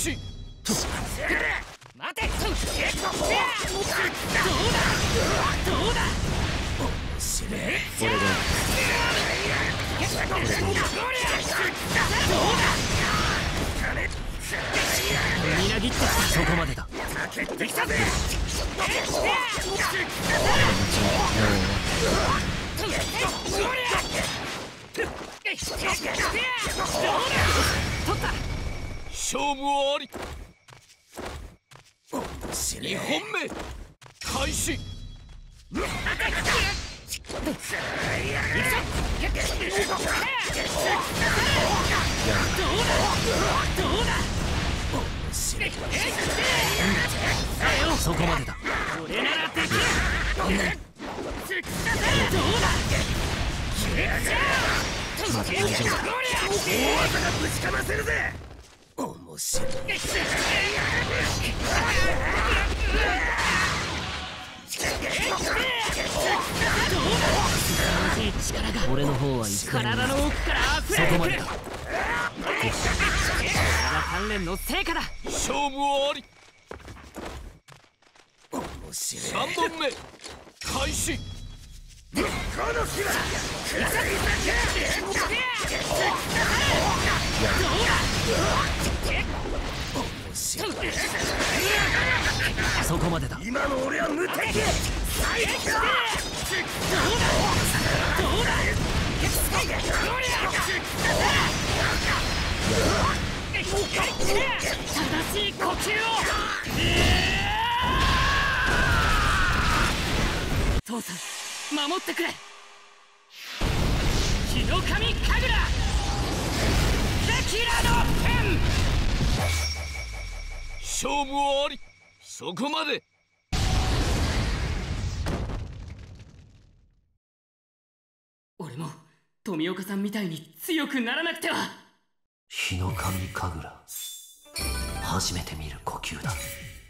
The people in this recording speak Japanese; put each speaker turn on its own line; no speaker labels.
始。
待て。どうだ。
これだ。
みなぎって
そこまでだ。
できたぜ。取った。
勝負あり。2本目開始。そこまでだ。
俺ならできる。
まだ大丈夫だ。
大技がぶちかませるぜ。
面白い。俺の方は一回
体の奥から溢れてくる。
そこまでだ。
これが鍛錬の成果だ。
勝負あり。3本目開始。
この日は
そこまでだ。
今の俺は無敵。最強。正しい呼吸を。父さん守ってくれ。日の神神楽デキラのペン。
勝負あり。そこまで。
俺も富岡さんみたいに強くならなくては。
日の神神楽、初めて見る呼吸だ。